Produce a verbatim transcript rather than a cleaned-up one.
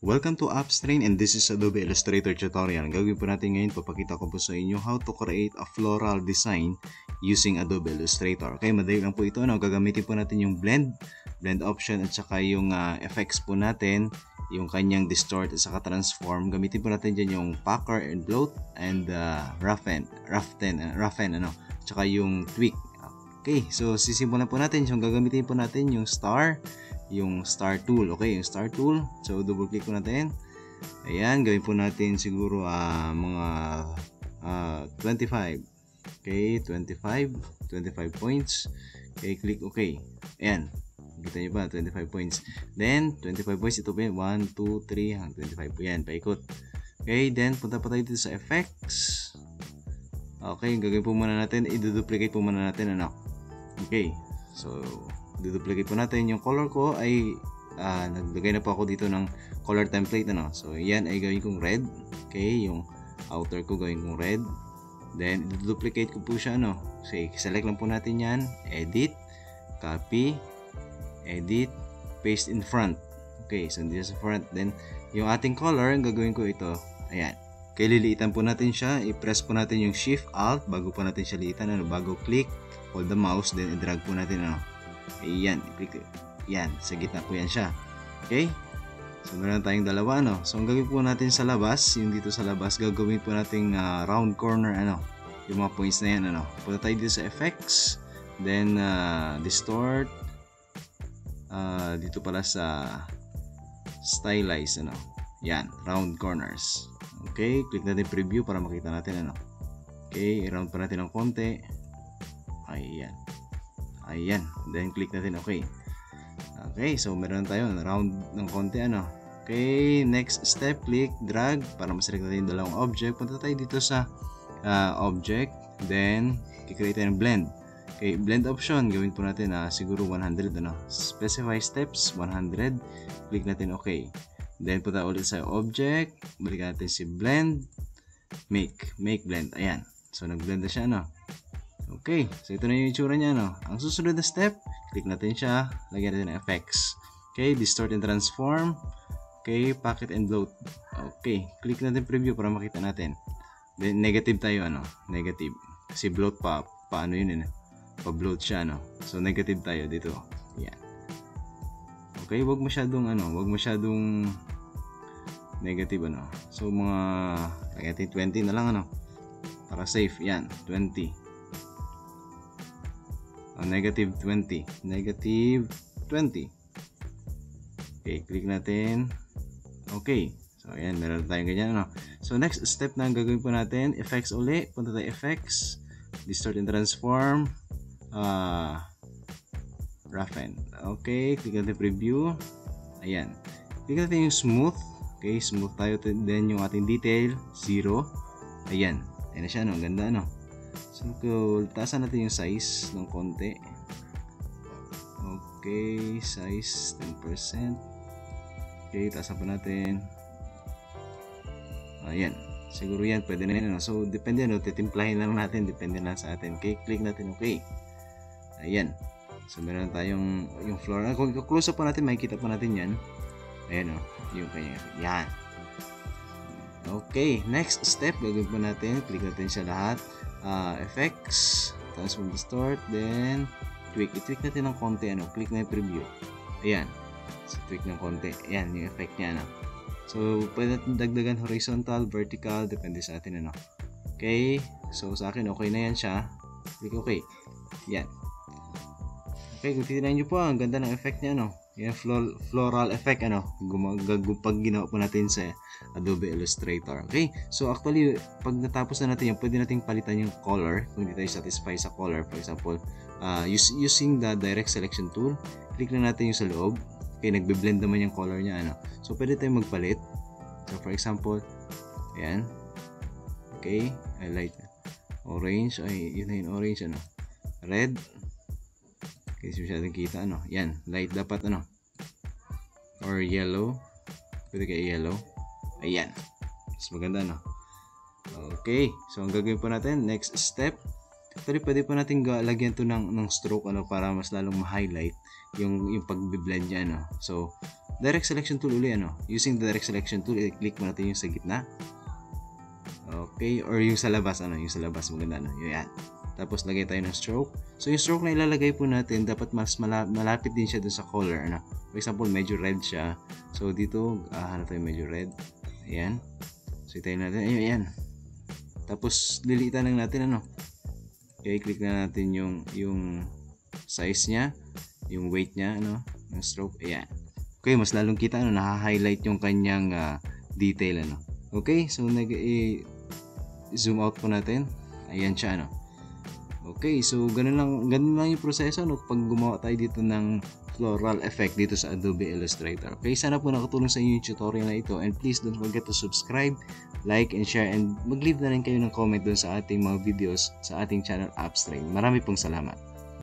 Welcome to AppsTrain, and this is Adobe Illustrator tutorial. Ang gagawin po natin ngayon, papakita ko po sa inyo how to create a floral design using Adobe Illustrator. Okay, madali lang po ito. No? Gagamitin po natin yung blend, blend option at saka yung uh, effects po natin, yung kanyang distort at saka transform. Gamitin po natin dyan yung pucker and bloat and uh, roughen, roughen, uh, roughen, ano, at saka yung tweak. Okay, so sisimulan po natin. So gagamitin po natin yung star, yung star tool. Okay, yung star tool. So double click po natin. Ayan, gawin po natin siguro uh, mga uh, twenty-five. Okay, twenty-five, twenty-five points. Okay, click okay. Ayan, kita nyo ba, twenty-five points. Then twenty-five points, ito po yan, one, two, three, twenty-five po yan, paikot. Okay, then punta pa tayo dito sa effects. Okay, gagawin po muna natin, i-duplicate po muna natin, ano. Okay, so duplicate po natin yung color ko ay uh, naglagay na po ako dito ng color template, ano. So yan ay gawin kong red. Okay, yung outer ko gawin kong red. Then duplicate ko po siya, ano. So select lang po natin yan, edit, copy, edit, paste in front. Okay, so dito sa front. Then yung ating color, ang gagawin ko ito, ayan. Okay, liliitan po natin siya, i-press po natin yung shift alt bago po natin siya liitan, ano, bago click, hold the mouse, then i-drag po natin, ano. Ayan, i-click. Yan, sa gitna po yan siya. Okay? So, meron tayong dalawa, ano. So, ang gagawin po natin sa labas, yung dito sa labas, gagawin po natin uh, round corner, ano. Yung mga points na yan, ano. Punta tayo dito sa effects, then uh, distort, uh, dito pala sa stylize, ano. Yan, round corners. Okay, click natin preview para makita natin, ano. Okay, i-round pa natin ng konti. Ayan. Ayan, then click natin okay. Okay, so meron tayo round ng konti, ano. Okay, next step, click, drag para ma-select natin yung dalawang object. Punta tayo dito sa uh, object, then i-create tayo ng blend. Okay, blend option, gawin po natin uh, siguro one hundred, ano. Specify steps, one hundred. Click natin okay. Then punta ulit sa object, balikan natin si blend, make, make blend. Ayan, so nag-blend na siya, ano. Okay, so ito na yung itsura niya, no? Ang susunod na step, click natin siya, lagyan natin ng effects. Okay, distort and transform. Okay, pocket and bloat. Okay, click natin preview para makita natin. Then negative tayo, ano? Negative. Kasi bloat pa, paano yun, eh? Pa-bloat siya, no? So negative tayo dito. Yan. Okay, wag masyadong, ano, wag masyadong negative, ano. So mga, lagyan natin twenty na lang, ano? Para safe, yan, twenty. Oh, negative twenty, negative twenty. Okay, click natin. Okay, so ayan, meron tayong ganyan, ano. So next step na gagawin po natin, effects uli, punta tayo effects, distort and transform, uh, roughen. Okay, click natin preview. Ayan, click natin yung smooth. Okay, smooth tayo, then yung ating detail zero. Ayan, ayan na siya, no, ganda, no. So, taasan natin yung size ng konti. Okay, size ten percent. Okay, taasan pa natin. Ayan, siguro yan, pwede na yan. So, depende, no, titimplahin lang natin, depende na sa atin. Okay, click natin, okay. Ayan, so meron tayong yung floor. Kung i-close up pa natin, makikita pa natin yan. Ayan, no, yung kanya. Yan. Okay, next step, gagawin po natin, click natin siya lahat. Uh, effects, transform, distort, then tweak. I-tweak natin ng konti, ano, click na yung preview. Ayan, so tweak ng konti. Ayan, yung effect niya, ano. So, pwede natin dagdagan horizontal, vertical, depende sa atin, ano. Okay, so sa akin, okay na yan siya. Click okay. Yan. Okay, kung titignan nyo po, ang ganda ng effect niya, ano. Yan, floral, floral effect, ano, pag ginawa po natin sa Adobe Illustrator. Okay, so actually, pag natapos na natin yan, pwede natin palitan yung color kung hindi tayo satisfy sa color. For example, uh, use, using the direct selection tool, click na natin yung sa loob. Okay, nagbe-blend naman yung color niya, ano. So, pwede tayong magpalit. So, for example, ayan. Okay, I like orange. Ay, yun na yung orange, ano. Red. Kasi masyadong kita, ano. Yan, light dapat, ano. Or yellow. Pwede kay yellow. Ayan. Mas maganda, no. Okay, so ang gagawin po natin, next step. Actually, pwede po natin lagyan to ng, ng stroke, ano, para mas lalong ma-highlight yung, yung pag-blend niya, ano. So, direct selection tool uli, ano, using the direct selection tool, i-click mo natin yung sa gitna. Okay, or yung sa labas, ano, yung sa labas, maganda, ano, yun yan. Tapos lagay tayo ng stroke. So yung stroke na ilalagay po natin, dapat mas mala malapit din siya dun sa color, ano. For example, medyo red siya. So dito, ah, hanap tayo medyo red. Ayan. So itayin natin, ayun, ayan. Tapos liliitan lang natin, ano. Okay, click na natin yung yung size niya, yung weight niya, ano, ng stroke. Ayan. Okay, mas lalong kita, ano, naka-highlight yung kanyang uh, detail, ano. Okay, so nag-zoom out po natin. Ayan siya, ano. Okay, so ganun lang, ganun lang yung proseso, no, pag gumawa tayo dito ng floral effect dito sa Adobe Illustrator. Okay, sana po nakatulong sa inyo yung tutorial na ito, and please don't forget to subscribe, like, and share, and mag-leave na rin kayo ng comment dun sa ating mga videos sa ating channel Appstrain. Marami pong salamat.